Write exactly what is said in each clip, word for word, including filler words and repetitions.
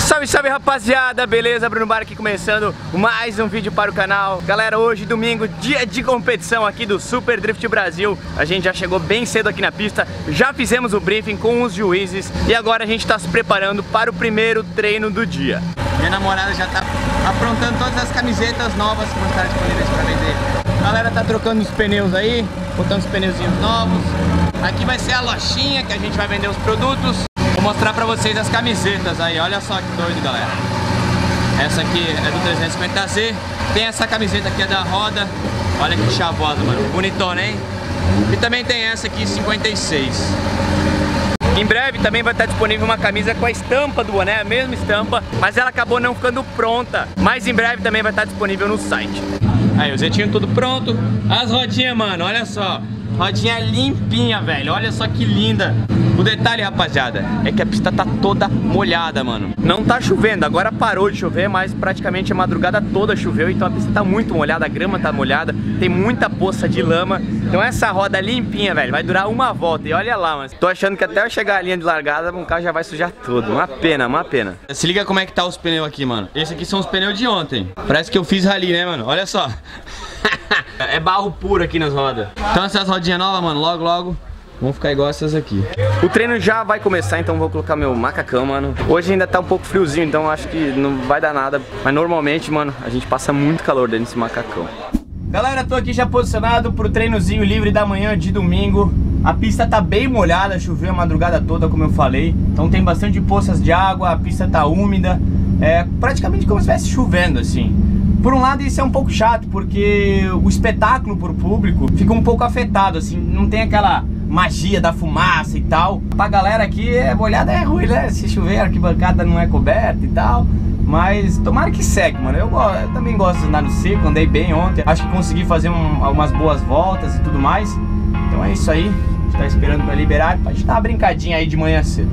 Salve, salve rapaziada, beleza? Bruno Bar aqui começando mais um vídeo para o canal. Galera, hoje domingo, dia de competição aqui do Super Drift Brasil. A gente já chegou bem cedo aqui na pista, já fizemos o briefing com os juízes e agora a gente está se preparando para o primeiro treino do dia. Minha namorada já tá aprontando todas as camisetas novas que vão estar disponíveis para vender. A galera tá trocando os pneus aí, botando os pneuzinhos novos. Aqui vai ser a lojinha que a gente vai vender os produtos. Vou mostrar pra vocês as camisetas aí, olha só que doido, galera. Essa aqui é do trezentos e cinquenta Z. Tem essa camiseta aqui, é da Roda. Olha que chavosa, mano, bonitona, hein? E também tem essa aqui, cinquenta e seis. Em breve também vai estar disponível uma camisa com a estampa do boné, a mesma estampa, mas ela acabou não ficando pronta. Mas em breve também vai estar disponível no site. Aí, o zetinho tudo pronto. As rodinhas, mano, olha só. Rodinha limpinha, velho, olha só que linda. O detalhe, rapaziada, é que a pista tá toda molhada, mano. Não tá chovendo, agora parou de chover, mas praticamente a madrugada toda choveu. Então a pista tá muito molhada, a grama tá molhada, tem muita poça de lama. Então essa roda limpinha, velho, vai durar uma volta. E olha lá, mano, tô achando que até eu chegar à linha de largada, o carro já vai sujar tudo. Uma pena, uma pena. Se liga como é que tá os pneus aqui, mano. Esse aqui são os pneus de ontem. Parece que eu fiz rally, né, mano? Olha só. É barro puro aqui nas rodas. Então essas rodinhas novas, mano, logo, logo vão ficar igual essas aqui. O treino já vai começar, então vou colocar meu macacão, mano. Hoje ainda tá um pouco friozinho, então acho que não vai dar nada. Mas normalmente, mano, a gente passa muito calor dentro desse macacão. Galera, tô aqui já posicionado pro treinozinho livre da manhã de domingo. A pista tá bem molhada, choveu a madrugada toda, como eu falei. Então tem bastante poças de água, a pista tá úmida. É praticamente como se estivesse chovendo, assim. Por um lado isso é um pouco chato, porque o espetáculo pro público fica um pouco afetado, assim, não tem aquela magia da fumaça e tal. Pra galera aqui, é, molhada é ruim, né? Se chover, a arquibancada não é coberta e tal. Mas tomara que segue, mano. Eu, eu também gosto de andar no circo, andei bem ontem. Acho que consegui fazer um, algumas boas voltas e tudo mais. Então é isso aí, a gente tá esperando pra liberar, pra gente dar uma brincadinha aí de manhã cedo.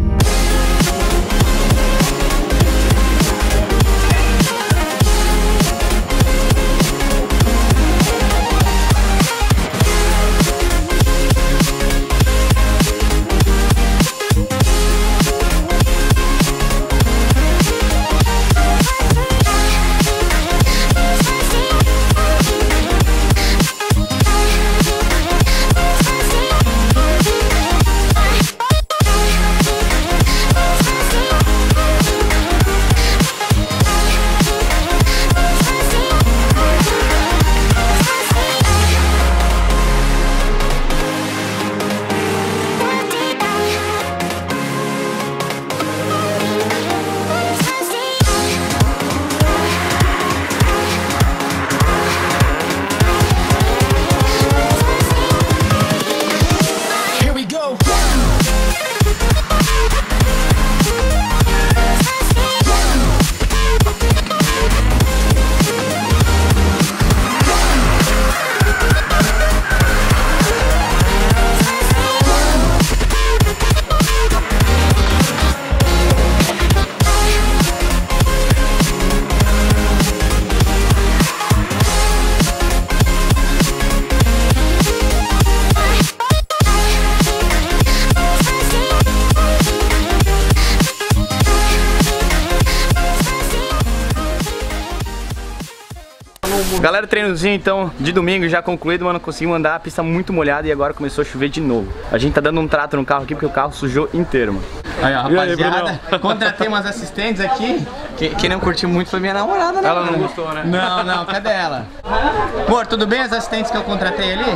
Galera, o treinozinho então de domingo já concluído, mano, conseguimos andar, a pista muito molhada e agora começou a chover de novo. A gente tá dando um trato no carro aqui porque o carro sujou inteiro, mano. Aí, ó, rapaziada, aí, contratei umas assistentes aqui. Quem, quem não curtiu muito foi minha namorada, né? Ela não mano? gostou, né? Não, não, cadê ela? Amor, tudo bem as assistentes que eu contratei ali?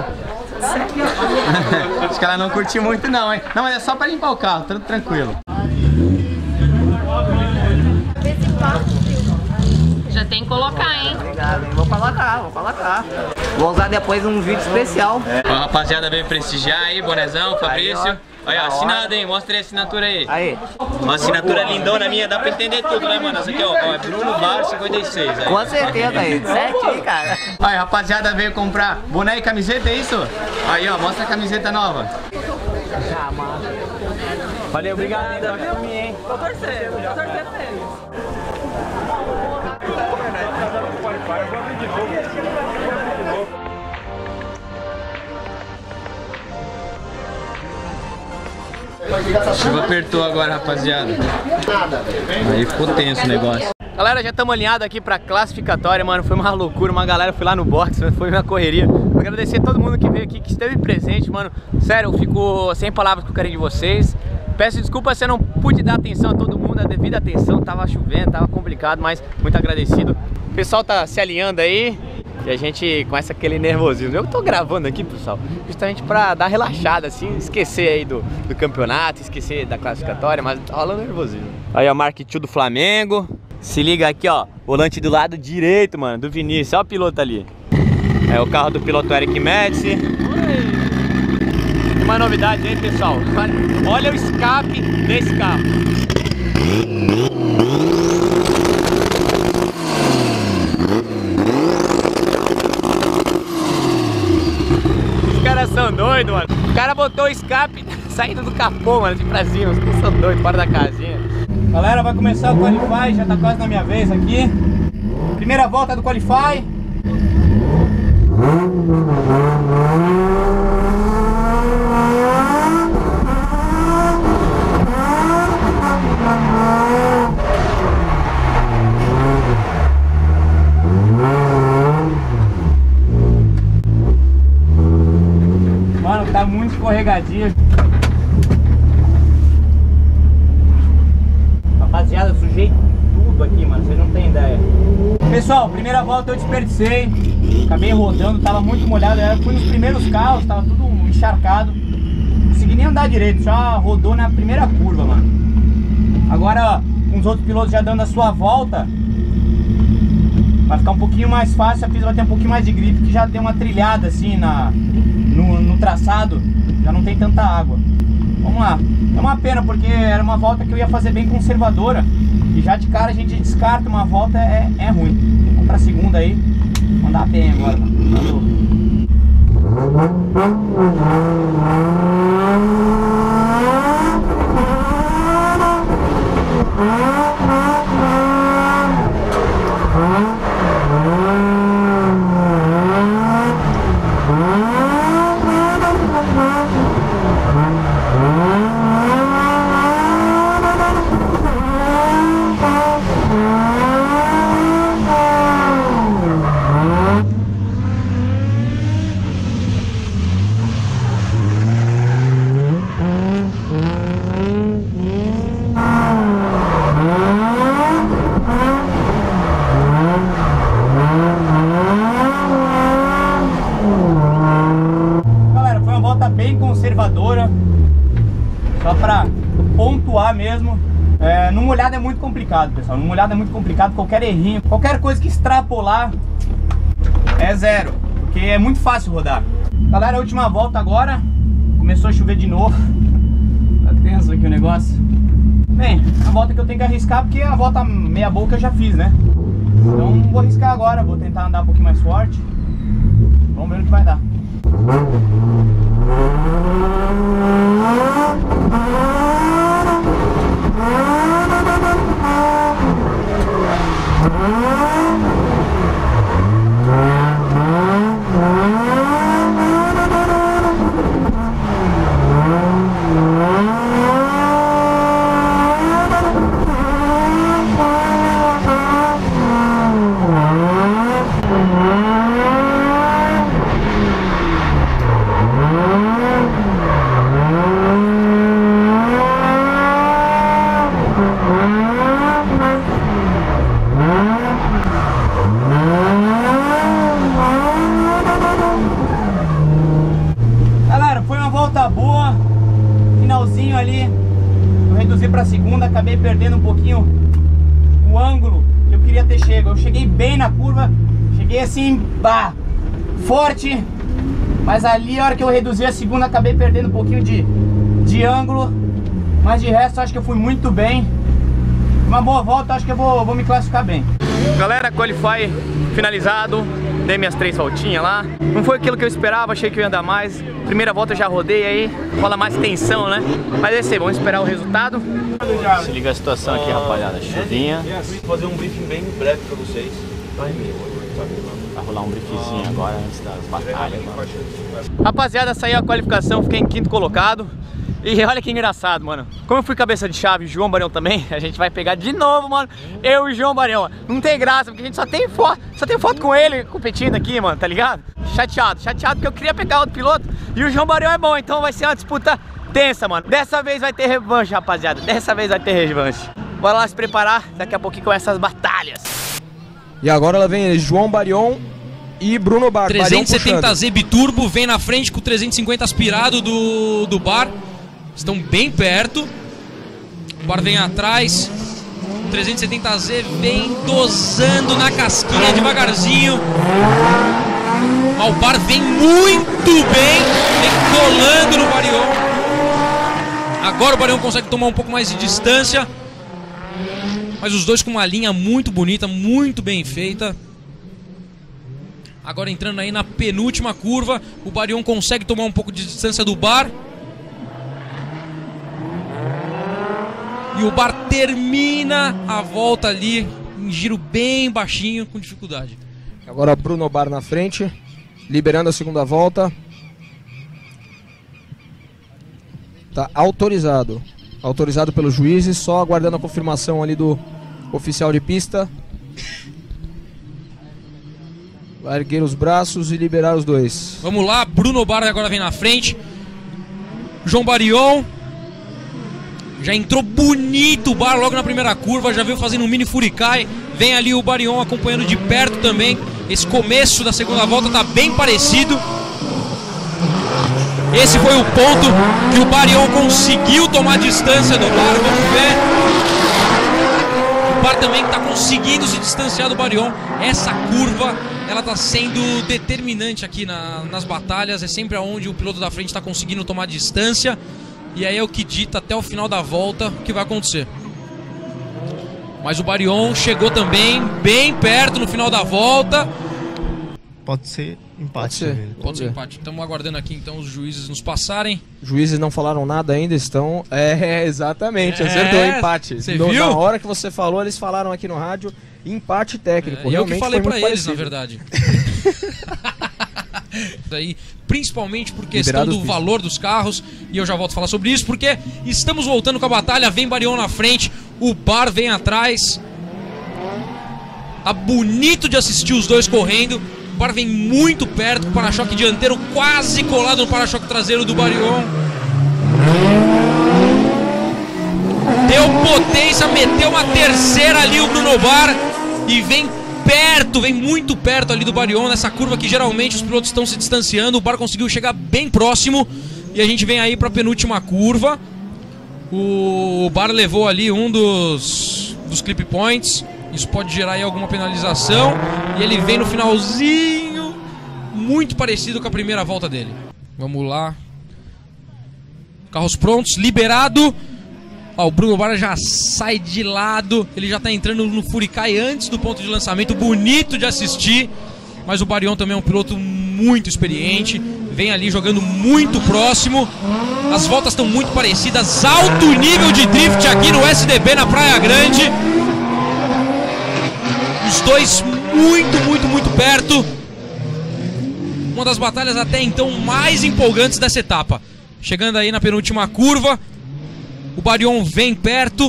Acho que ela não curtiu muito não, hein? Não, mas é só pra limpar o carro, tudo tranquilo. Já tem que colocar, hein? Obrigado, hein? Vou colocar, vou colocar. Vou usar depois um vídeo especial. É. A rapaziada veio prestigiar aí, bonezão, Fabrício. Aí, olha, assinado, hein? Mostra aí a assinatura aí. Aí. Uma assinatura lindona minha, dá pra entender tudo, né, mano? Essa aqui, ó, ó é Bruno Bar cinquenta e seis. Aí. Com certeza, aí. Certinho, cara. Aí, rapaziada veio comprar boné e camiseta, é isso? Aí, ó, mostra a camiseta nova. Ah, mano. Valeu, obrigado, hein? Tô torcendo, tô torcendo pra eles. Chuva apertou agora, rapaziada. Aí ficou tenso o negócio. Galera, já estamos alinhados aqui pra classificatória, mano. Foi uma loucura, uma galera foi lá no box, foi uma correria. Vou agradecer a todo mundo que veio aqui, que esteve presente, mano. Sério, eu fico sem palavras com o carinho de vocês. Peço desculpa se eu não pude dar atenção a todo mundo, a devida atenção. Tava chovendo, tava complicado, mas muito agradecido. O pessoal tá se alinhando aí e a gente começa aquele nervosismo. Eu tô gravando aqui, pessoal, justamente pra dar relaxada, assim, esquecer aí do, do campeonato, esquecer da classificatória, mas tá rolando nervosismo. Aí, ó, Mark dois do Flamengo. Se liga aqui, ó, volante do lado direito, mano, do Vinícius. Olha o piloto ali. É o carro do piloto Eric Médici. Uma novidade aí, pessoal. Olha o escape desse carro. Os caras são doidos, mano. O cara botou o escape saindo do capô, mano, de pra cima. Os caras são doidos, fora da casinha. Galera, vai começar o Qualify, já tá quase na minha vez aqui. Primeira volta do Qualify. Mano, tá muito escorregadio. Rapaziada, eu sujei tudo aqui, mano, vocês não tem ideia. Pessoal, primeira volta eu desperdicei. Acabei rodando, tava muito molhado. Eu fui nos primeiros carros, tava tudo encharcado. Não consegui nem andar direito, só rodou na primeira curva, mano. Agora, com os outros pilotos já dando a sua volta, vai ficar um pouquinho mais fácil. A pista vai ter um pouquinho mais de gripe, que já deu uma trilhada assim na, no, no traçado. Já não tem tanta água. Vamos lá. É uma pena, porque era uma volta que eu ia fazer bem conservadora. E já de cara a gente descarta uma volta, é, é ruim. Vamos pra segunda aí. Vamos andar bem agora, mano. Só pra pontuar mesmo. É, no molhado é muito complicado, pessoal. No molhado é muito complicado. Qualquer errinho, qualquer coisa que extrapolar é zero, porque é muito fácil rodar. Galera, a última volta agora. Começou a chover de novo. Tá tenso aqui o negócio. Bem, a volta que eu tenho que arriscar, porque a volta meia boca eu já fiz, né? Então não vou arriscar agora. Vou tentar andar um pouquinho mais forte. Vamos ver o que vai dar. Ali, eu reduzi para a segunda, acabei perdendo um pouquinho o ângulo que eu queria ter chego. Eu cheguei bem na curva, cheguei assim, bah, forte, mas ali a hora que eu reduzi a segunda, acabei perdendo um pouquinho de, de ângulo, mas de resto acho que eu fui muito bem. Uma boa volta, acho que eu vou, vou me classificar bem. Galera, Qualify finalizado. Dei minhas três voltinhas lá. Não foi aquilo que eu esperava, achei que eu ia andar mais. Primeira volta eu já rodei aí, rola mais tensão, né? Mas é isso aí, vamos esperar o resultado. Se liga a situação aqui, rapaziada. Chuvinha. Vou fazer um briefing bem breve pra vocês. Vai rolar um briefzinho agora antes das batalhas, mano. Rapaziada, saiu a qualificação, fiquei em quinto colocado. E olha que engraçado, mano. Como eu fui cabeça de chave e o João Barião também, a gente vai pegar de novo, mano. Eu e o João Barião. Não tem graça, porque a gente só tem foto, só tem foto com ele competindo aqui, mano, tá ligado? Chateado, chateado porque eu queria pegar outro piloto e o João Barião é bom, então vai ser uma disputa tensa, mano. Dessa vez vai ter revanche, rapaziada. Dessa vez vai ter revanche. Bora lá se preparar, daqui a pouquinho começam as batalhas. E agora ela vem João Barião e Bruno Bar. trezentos e setenta Z Biturbo vem na frente com o trezentos e cinquenta aspirado do, do Bar. Estão bem perto. O Bar vem atrás. O trezentos e setenta Z vem dosando na casquinha devagarzinho. Mas o Bar vem muito bem, vem colando no Barião. Agora o Barião consegue tomar um pouco mais de distância. Mas os dois com uma linha muito bonita, muito bem feita. Agora entrando aí na penúltima curva, o Barião consegue tomar um pouco de distância do Bar. E o Bar termina a volta ali em giro bem baixinho, com dificuldade. Agora Bruno Bar na frente, liberando a segunda volta. Tá autorizado. Autorizado pelos juízes, só aguardando a confirmação ali do oficial de pista. Vai erguer os braços e liberar os dois. Vamos lá, Bruno Bar agora vem na frente. João Barião. Já entrou bonito o Bar logo na primeira curva, já veio fazendo um mini furicai. Vem ali o Barião acompanhando de perto também. Esse começo da segunda volta tá bem parecido. Esse foi o ponto que o Barião conseguiu tomar distância do Bar, vamos ver. O Bar também está conseguindo se distanciar do Barião. Essa curva, ela está sendo determinante aqui na, nas batalhas. É sempre onde o piloto da frente está conseguindo tomar distância. E aí é o que dita até o final da volta o que vai acontecer. Mas o Barião chegou também bem perto no final da volta. Pode ser empate. Pode ser, Pode ser empate. Estamos aguardando aqui então os juízes nos passarem. Juízes não falaram nada ainda, estão... É, exatamente, É, acertou, empate. você No- viu? Na hora que você falou, eles falaram aqui no rádio, empate técnico. É, eu que Realmente falei foi pra muito eles, parecido. na verdade. Daí, principalmente por questão Liberados do os valor dos carros. E eu já volto a falar sobre isso, porque estamos voltando com a batalha. Vem Barião na frente, o Bar vem atrás. Tá bonito de assistir os dois correndo. O Bar vem muito perto, o para-choque dianteiro quase colado no para-choque traseiro do Barião. Deu potência, meteu uma terceira ali o Bruno Bar. E vem perto, vem muito perto ali do Barião, nessa curva que geralmente os pilotos estão se distanciando. O Bar conseguiu chegar bem próximo. E a gente vem aí para a penúltima curva. O Bar levou ali um dos, dos clip points. Isso pode gerar aí alguma penalização. E ele vem no finalzinho, muito parecido com a primeira volta dele. Vamos lá. Carros prontos, liberado. Ó, o Bruno Bar já sai de lado. Ele já tá entrando no furicai antes do ponto de lançamento. Bonito de assistir. Mas o Barião também é um piloto muito experiente. Vem ali jogando muito próximo. As voltas estão muito parecidas. Alto nível de drift aqui no S D B na Praia Grande. Os dois muito, muito, muito perto. Uma das batalhas até então mais empolgantes dessa etapa. Chegando aí na penúltima curva. O Barião vem perto.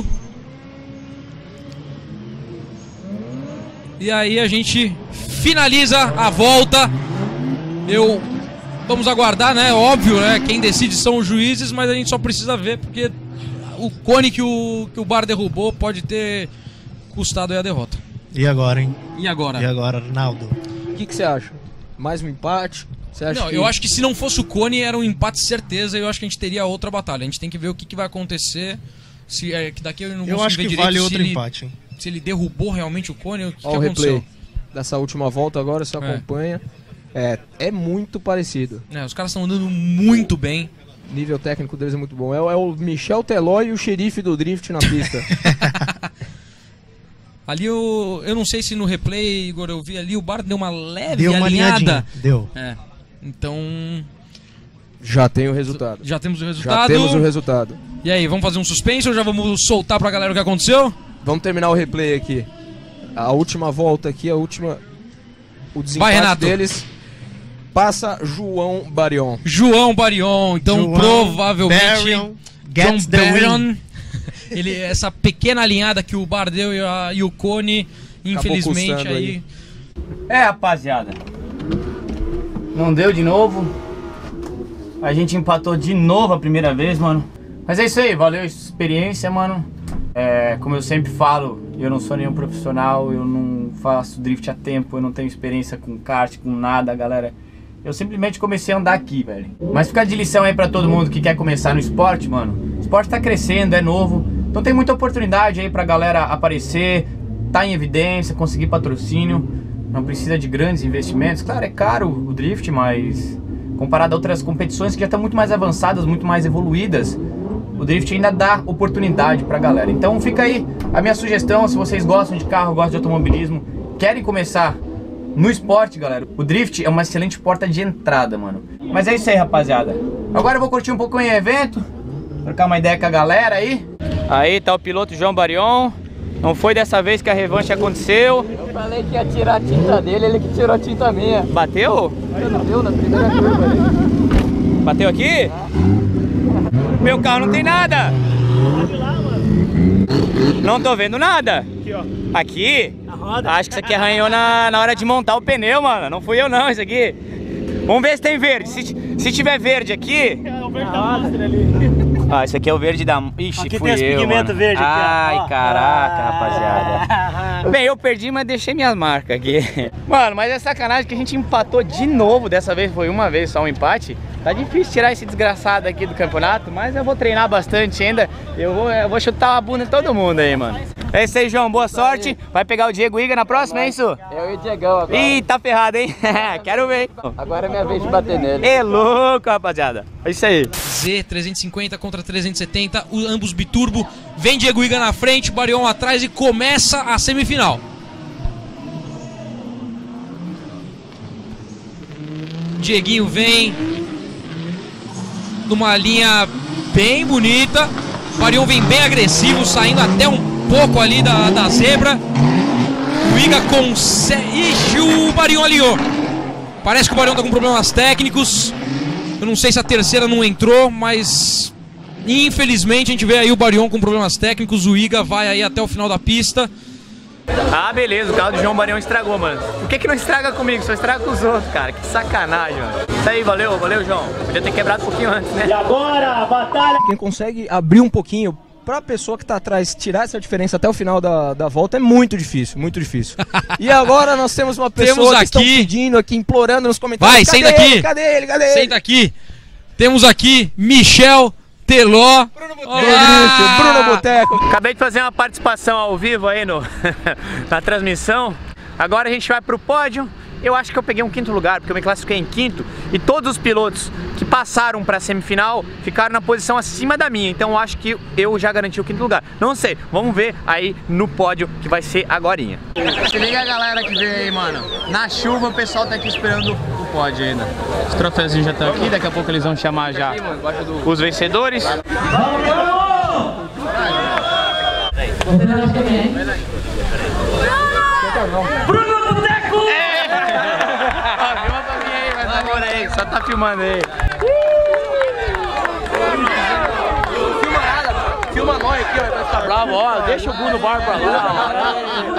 E aí a gente finaliza a volta. Eu... Vamos aguardar, né? Óbvio, né? Quem decide são os juízes, mas a gente só precisa ver, porque o cone que o, que o Bar derrubou pode ter custado aí a derrota. E agora, hein? E agora? E agora, Arnaldo? O que, que você acha? Mais um empate? Você acha Não, que... eu acho que se não fosse o cone era um empate certeza. Eu acho que a gente teria outra batalha. A gente tem que ver o que, que vai acontecer. Se, é, que daqui eu não Eu consigo acho ver que direito vale se outro ele, empate, hein? se ele derrubou realmente o cone. O que, Ó, que o aconteceu? replay dessa última volta agora, você É. acompanha. É, é muito parecido. É, os caras estão andando muito bem. O nível técnico deles é muito bom. É, o- é o Michel Teló e o xerife do drift na pista. Ali eu, eu não sei se no replay, Igor, eu vi ali, o Bar deu uma leve Deu uma alinhada. alinhadinha. Deu. É. Então, Já tem o resultado. já temos o Já resultado. temos o resultado. E aí, vamos fazer um suspense ou já vamos soltar pra galera o que aconteceu? Vamos terminar o replay aqui. A última volta aqui, a última... O desempate Vai, Renato. deles. passa João Barion. João Barion, então João Provavelmente Barion John gets the win. Barion. Ele, essa pequena alinhada que o Bardeu e, a, e o Cone, infelizmente, custando aí... aí. É, rapaziada. Não deu de novo. A gente empatou de novo a primeira vez, mano. Mas é isso aí, valeu a experiência, mano. É, como eu sempre falo, eu não sou nenhum profissional, eu não faço drift há tempo, eu não tenho experiência com kart, com nada, galera. Eu simplesmente comecei a andar aqui, velho. Mas fica de lição aí pra todo mundo que quer começar no esporte, mano. O esporte tá crescendo, é novo. Então tem muita oportunidade aí pra galera aparecer, tá em evidência, conseguir patrocínio. Não precisa de grandes investimentos. Claro, é caro o drift, mas comparado a outras competições que já estão muito mais avançadas, muito mais evoluídas, o drift ainda dá oportunidade pra galera. Então fica aí a minha sugestão, se vocês gostam de carro, gostam de automobilismo, querem começar no esporte, galera, o drift é uma excelente porta de entrada, mano. Mas é isso aí, rapaziada. Agora eu vou curtir um pouco o evento, trocar uma ideia com a galera aí. Aí tá o piloto João Barion. Não foi dessa vez que a revanche aconteceu. Eu falei que ia tirar a tinta dele, ele que tirou a tinta minha. Bateu? Não deu na primeira curva ali. Bateu aqui? Meu carro não tem nada. Não tô vendo nada. Aqui, ó. Aqui? A roda. Acho que isso aqui arranhou na, na hora de montar o pneu, mano. Não fui eu não, isso aqui. Vamos ver se tem verde. Se, se tiver verde aqui... É o verde da Master ali. Ah, esse aqui é o verde da... Ixi, Aqui fui tem eu, esse pigmento mano. verde aqui, ó. Ai, Ó. caraca, Ah. rapaziada. Bem, eu perdi, mas deixei minhas marcas aqui. Mano, mas é sacanagem que a gente empatou de novo. Dessa vez foi uma vez só um empate. Tá difícil tirar esse desgraçado aqui do campeonato, mas eu vou treinar bastante ainda. Eu vou, eu vou chutar uma bunda em todo mundo aí, mano. É isso aí, João. Boa sorte. Vai pegar o Diego Iga na próxima, é isso? Eu e o Diegão agora. Ih, tá ferrado, hein? Quero ver. Agora é minha vez de bater nele. É louco, rapaziada. É isso aí. Z trezentos e cinquenta contra trezentos e setenta, o- ambos biturbo. Vem Diego Iga na frente, Barion atrás e começa a semifinal. Dieguinho vem numa linha bem bonita. Barion vem bem agressivo, saindo até um pouco ali da, da zebra. O Iga consegue... Ixi, o Barion alinhou. Parece que o Barion tá com problemas técnicos. Eu não sei se a terceira não entrou, mas infelizmente a gente vê aí o Barion com problemas técnicos. O Iga vai aí até o final da pista. Ah, beleza, o carro do João Barion estragou, mano. Por que que não estraga comigo? Só estraga com os outros, cara. Que sacanagem, mano. Isso aí, valeu, valeu, João. Podia ter quebrado um pouquinho antes, né? E agora, a batalha. Quem consegue abrir um pouquinho pra pessoa que tá atrás tirar essa diferença até o final da, da volta é muito difícil, muito difícil. E agora nós temos uma pessoa Temos que aqui- estão pedindo aqui, implorando nos comentários. Vai, cadê senta ele? aqui. Cadê ele? Cadê ele? Senta aqui. Temos aqui Michel Teló. Olá! Bruno Boteco. Acabei de fazer uma participação ao vivo aí no, na transmissão. Agora a gente vai pro pódio. Eu acho que eu peguei um quinto lugar, porque eu me classifiquei em quinto. E todos os pilotos que passaram pra semifinal ficaram na posição acima da minha. Então eu acho que eu já garanti o quinto lugar. Não sei, vamos ver aí no pódio que vai ser agorinha. Se liga a galera que veio aí, mano. Na chuva o pessoal tá aqui esperando o pódio ainda. Os troféuzinhos já estão aqui, daqui a pouco eles vão chamar já os vencedores. Bruno Boteco! Ó, filma pra mim aí, vai dar amor aí, só tá filmando aí. Filma nada, filma nós aqui, ó, vai ficar bravo, ó, deixa o Bruno Bar pra lá.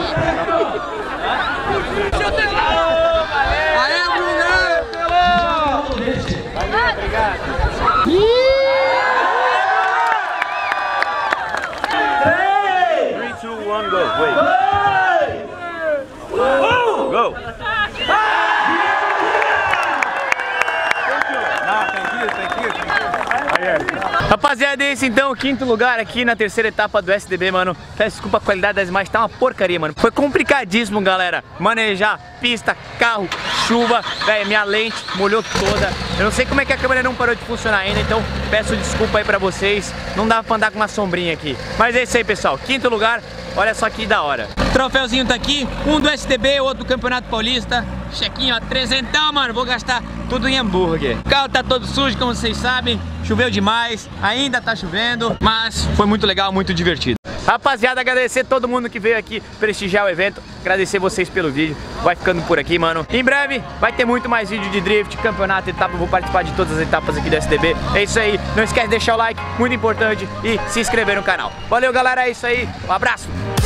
Aê, Bruno! Valeu, obrigado. three, two, one, go, wait. Go! Rapaziada, esse então, o quinto lugar aqui na terceira etapa do S D B, mano. Peço desculpa, a qualidade das imagens tá uma porcaria, mano. Foi complicadíssimo, galera, manejar pista, carro, chuva, velho, minha lente molhou toda. Eu não sei como é que a câmera não parou de funcionar ainda, então peço desculpa aí pra vocês. Não dava pra andar com uma sombrinha aqui. Mas é isso aí, pessoal, quinto lugar, olha só que da hora. O troféuzinho tá aqui, um do S D B, outro do Campeonato Paulista. Chequinho, ó, trezentão, mano, vou gastar tudo em hambúrguer. O carro tá todo sujo, como vocês sabem, choveu demais, ainda tá chovendo, mas foi muito legal, muito divertido. Rapaziada, agradecer todo mundo que veio aqui prestigiar o evento. Agradecer vocês pelo vídeo. Vai ficando por aqui, mano. Em breve vai ter muito mais vídeo de drift, campeonato, etapa. Eu vou participar de todas as etapas aqui do S D B. É isso aí. Não esquece de deixar o like, muito importante. E se inscrever no canal. Valeu, galera. É isso aí. Um abraço.